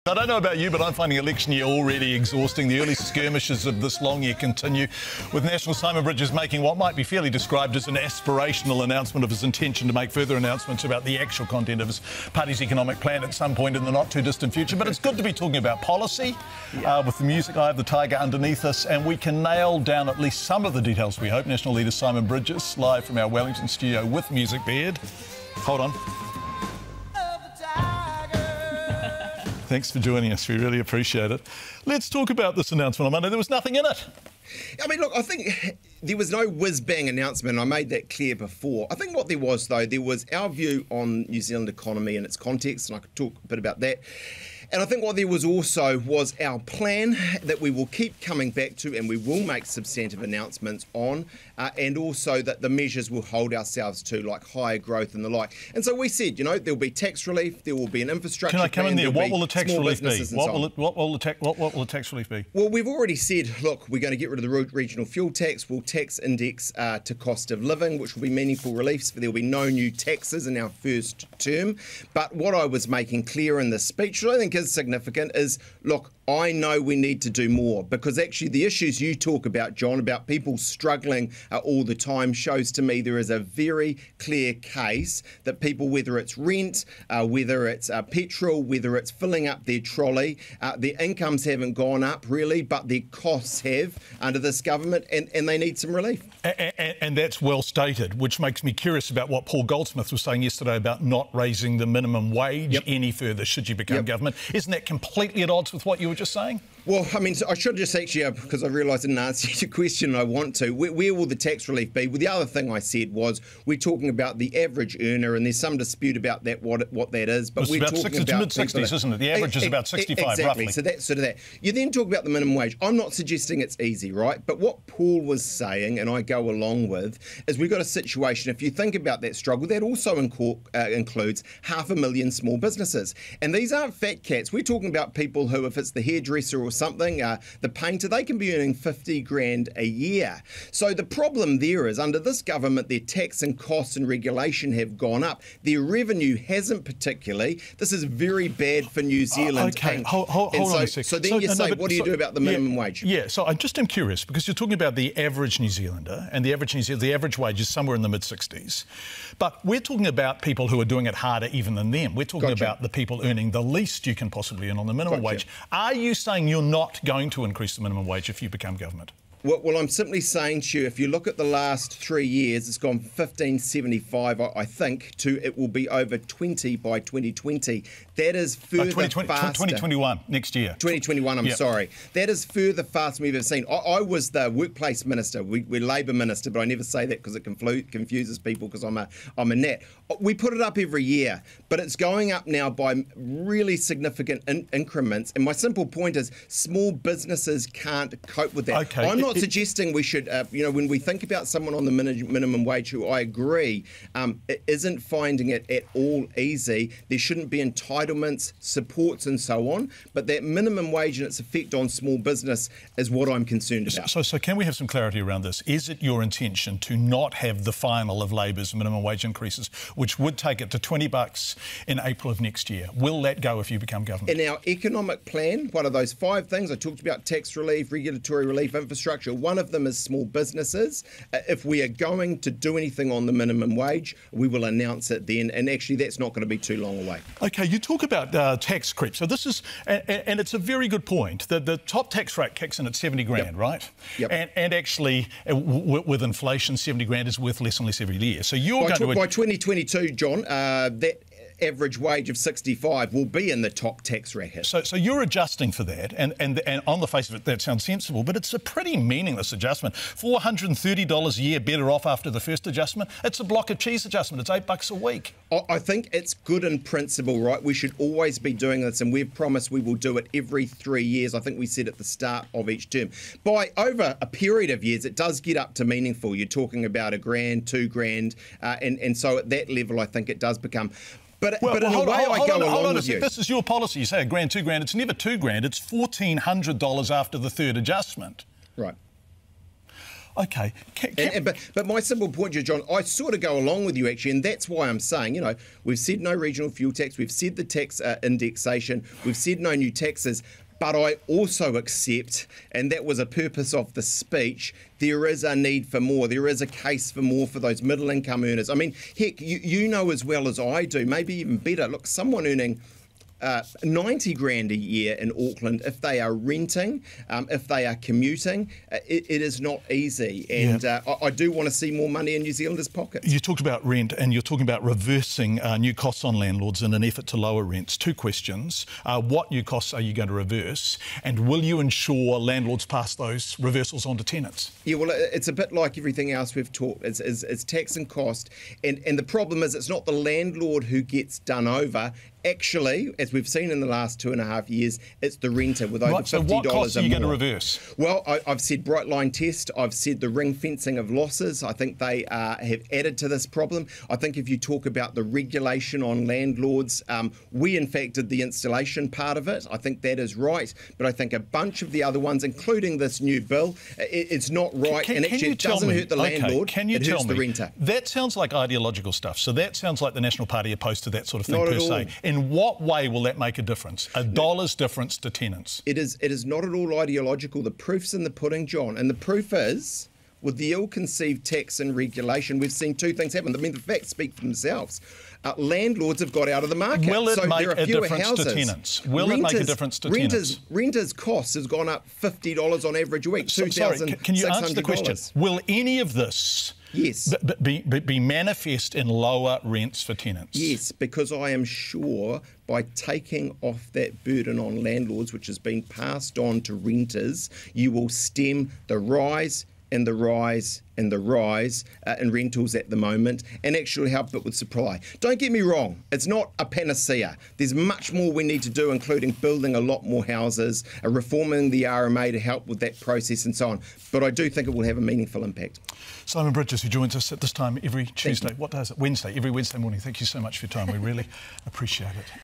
I don't know about you, but I'm finding election year already exhausting. The early skirmishes of this long year continue, with National Simon Bridges making what might be fairly described as an aspirational announcement of his intention to make further announcements about the actual content of his party's economic plan at some point in the not-too-distant future. But it's good to be talking about policy, with the music Eye of the Tiger underneath us, and we can nail down at least some of the details, we hope. National leader Simon Bridges, live from our Wellington studio with Music Beard. Hold on. Thanks for joining us. We really appreciate it. Let's talk about this announcement on Monday. There was nothing in it. I mean, look, I think there was no whiz-bang announcement. I made that clear before. I think what there was, though, there was our view on New Zealand economy and its context, and I could talk a bit about that. And I think what there was also was our plan that we will keep coming back to, and we will make substantive announcements on, and also that the measures will hold ourselves to, like higher growth and the like. And so we said, you know, there'll be tax relief, there will be an infrastructure plan. Can I come in there? What will the tax relief be? What will the tax relief be? Well, we've already said, look, we're going to get rid of the regional fuel tax. We'll tax index to cost of living, which will be meaningful reliefs. There will be no new taxes in our first term. But what I was making clear in the speech, which I think is significant, is, look, I know we need to do more, because actually the issues you talk about, John, about people struggling all the time, shows to me there is a very clear case that people, whether it's rent, whether it's petrol, whether it's filling up their trolley, their incomes haven't gone up really, but their costs have under this government, and they need some relief. And that's well stated, which makes me curious about what Paul Goldsmith was saying yesterday about not raising the minimum wage any further should you become government. Isn't that completely at odds with what you were just saying? Well, I mean, I should just actually, because I realised I didn't answer your question and I want to, where will the tax relief be? Well, the other thing I said was we're talking about the average earner, and there's some dispute about that, what that is. But we're talking about mid-60s, isn't it? The average is about 65, exactly. roughly. So that's sort of that. You then talk about the minimum wage. I'm not suggesting it's easy, right? But what Paul was saying, and I go along with, is we've got a situation, if you think about that struggle, that also includes 500,000 small businesses. And these aren't fat cats. We're talking about people who, if it's the hairdresser or something, the painter, they can be earning 50 grand a year. So the problem there is, under this government, their tax and costs and regulation have gone up. Their revenue hasn't particularly. This is very bad for New Zealand. Okay, hold on a second. So then you say, what do you do about the minimum wage? Yeah, so I just am curious, because you're talking about the average New Zealander, and the average wage is somewhere in the mid-60s. But we're talking about people who are doing it harder even than them. We're talking about the people earning the least you can possibly earn on the minimum wage. Are you saying you're not going to increase the minimum wage if you become government? Well, I'm simply saying to you, if you look at the last 3 years, it's gone 15.75, I think, to it will be over 20 by 2020. That is further faster. 2021, next year. 2021, I'm sorry. That is further faster than we've ever seen. I was the workplace minister. We're Labour minister, but I never say that because it confuses people, because I'm a Nat. We put it up every year, but it's going up now by really significant increments. And my simple point is, small businesses can't cope with that. Okay. I'm not suggesting we should, when we think about someone on the minimum wage, who I agree isn't finding it at all easy, there shouldn't be entitlements, supports and so on, but that minimum wage and its effect on small business is what I'm concerned about. So can we have some clarity around this? Is it your intention to not have the final of Labour's minimum wage increases, which would take it to $20 in April of next year? Will that go if you become government? In our economic plan, one of those 5 things, I talked about tax relief, regulatory relief, infrastructure. One of them is small businesses. If we are going to do anything on the minimum wage, we will announce it then. And actually, that's not going to be too long away. OK, you talk about tax creep. So this is, and it's a very good point. The top tax rate kicks in at 70 grand, right? Yep. And actually, with inflation, 70 grand is worth less and less every year. So you're going to... By 2022, John, that average wage of 65 will be in the top tax bracket. So you're adjusting for that, and on the face of it, that sounds sensible, but it's a pretty meaningless adjustment. $430 a year better off after the first adjustment. It's a block of cheese adjustment. It's $8 a week. I think it's good in principle, right? We should always be doing this, and we've promised we will do it every 3 years. I think we said at the start of each term. By over a period of years, it does get up to meaningful. You're talking about $1 grand, $2 grand, and so at that level, I think it does become... But in a way, I go along with you. This is your policy. You say $1 grand, $2 grand. It's never $2 grand. It's $1,400 after the third adjustment. Right. OK. But my simple point to you, John, I sort of go along with you, actually, and that's why I'm saying, you know, we've said no regional fuel tax, we've said the tax indexation, we've said no new taxes, but I also accept, and that was a purpose of the speech, there is a need for more. There is a case for more for those middle income earners. I mean, heck, you know as well as I do, maybe even better. Look, someone earning 90 grand a year in Auckland, if they are renting, if they are commuting, it is not easy. And I do want to see more money in New Zealanders' pockets. You talked about rent and you're talking about reversing new costs on landlords in an effort to lower rents. Two questions. What new costs are you going to reverse? And will you ensure landlords pass those reversals on to tenants? Yeah, well, it's a bit like everything else we've talked. It's tax and cost. And the problem is it's not the landlord who gets done over. Actually, as we've seen in the last 2.5 years, it's the renter with over $50 so what costs or are you more. going to reverse? Well, I've said bright line test. I've said the ring fencing of losses. I think they have added to this problem. I think if you talk about the regulation on landlords, we in fact did the installation part of it. I think that is right. But I think a bunch of the other ones, including this new bill, it's not right. And actually it doesn't hurt the landlord, it hurts the renter. That sounds like ideological stuff. So that sounds like the National Party opposed to that sort of thing Not per at all. se. In what way will that make a difference? A dollar's difference to tenants? It is not at all ideological. The proof's in the pudding, John. And the proof is, with the ill-conceived tax and regulation, we've seen two things happen. I mean, the facts speak for themselves. Landlords have got out of the market. Will it make there are a fewer difference houses. to tenants? Will it make a difference to tenants? Renters' costs has gone up $50 on average a week, $2,600. Can you answer the question? Will any of this be manifest in lower rents for tenants? Yes, because I am sure by taking off that burden on landlords, which has been passed on to renters, you will stem the rise and the rise and the rise in rentals at the moment and actually help it with supply. Don't get me wrong, it's not a panacea. There's much more we need to do, including building a lot more houses, reforming the RMA to help with that process and so on. But I do think it will have a meaningful impact. Simon Bridges, who joins us at this time every Tuesday. What day is it? Wednesday, every Wednesday morning. Thank you so much for your time. We really appreciate it.